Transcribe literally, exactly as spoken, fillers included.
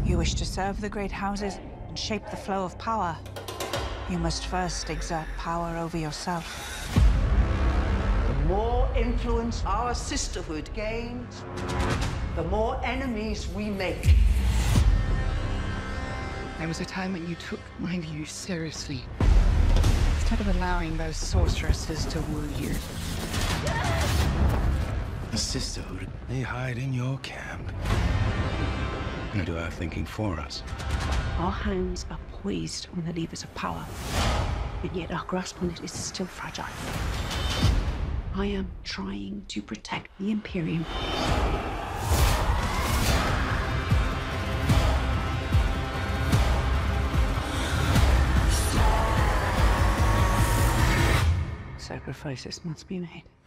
you wish to serve the great houses and shape the flow of power, you must first exert power over yourself. The more influence our sisterhood gains, the more enemies we make. There was a time when you took my views seriously, instead of allowing those sorceresses to woo you. The sisterhood, they hide in your camp and do our thinking for us. Our hands are poised on the levers of power, and yet our grasp on it is still fragile. I am trying to protect the Imperium. Sacrifices must be made.